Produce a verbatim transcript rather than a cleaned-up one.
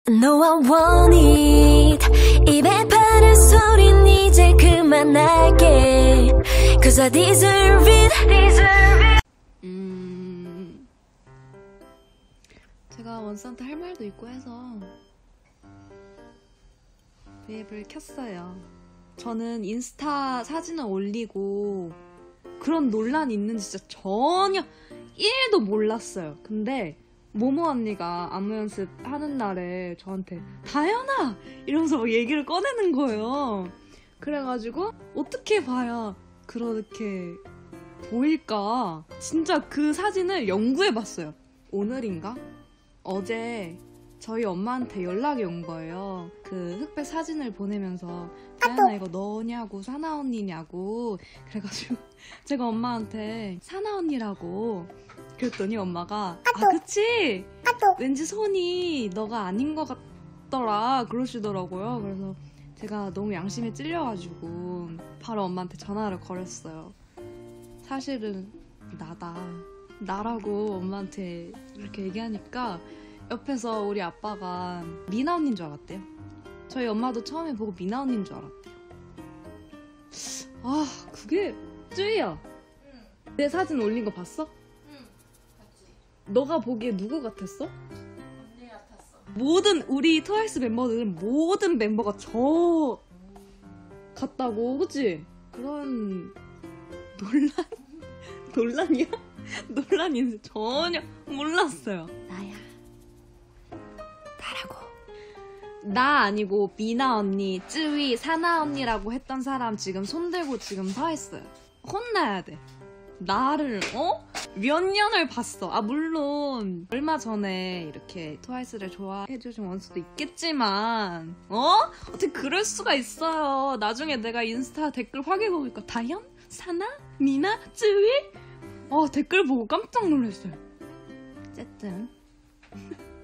너와 원잇 입에 바른 소린 이제 그만할게 Cause I deserve it, deserve it. 음... 제가 원스한테 할 말도 있고 해서 웹을 켰어요. 저는 인스타 사진을 올리고 그런 논란이 있는지 진짜 전혀 일도 몰랐어요. 근데 모모 언니가 안무 연습 하는 날에 저한테 다현아! 이러면서 막 얘기를 꺼내는 거예요. 그래가지고 어떻게 봐야 그렇게 보일까? 진짜 그 사진을 연구해봤어요. 오늘인가? 어제 저희 엄마한테 연락이 온 거예요. 그 흑백 사진을 보내면서 다현아 이거 너냐고 사나 언니냐고 그래가지고 제가 엄마한테 사나 언니라고 그랬더니 엄마가 아 그치? 왠지 손이 너가 아닌 것 같더라 그러시더라고요. 그래서 제가 너무 양심에 찔려가지고 바로 엄마한테 전화를 걸었어요. 사실은 나다. 나라고 엄마한테 이렇게 얘기하니까 옆에서 우리 아빠가 미나 언니인 줄 알았대요. 저희 엄마도 처음에 보고 미나 언니인 줄 알았대요. 아 그게 쯔이야. 응. 내 사진 올린 거 봤어? 너가 보기에 누구 같았어? 언니 같았어. 모든 우리 트와이스 멤버들은 모든 멤버가 저 같다고, 그치? 그런 논란? 논란이야? 논란인지 전혀 몰랐어요. 나야. 나라고. 나 아니고 미나 언니, 쯔위, 사나 언니라고 했던 사람 지금 손들고 지금 서 있어요. 혼나야 돼. 나를 어? 몇 년을 봤어. 아 물론 얼마 전에 이렇게 트와이스를 좋아해주신 원수도 있겠지만 어? 어떻게 그럴 수가 있어요. 나중에 내가 인스타 댓글 확인해 보니까 다현? 사나? 미나? 쯔위? 어 댓글 보고 깜짝 놀랐어요. 어쨌든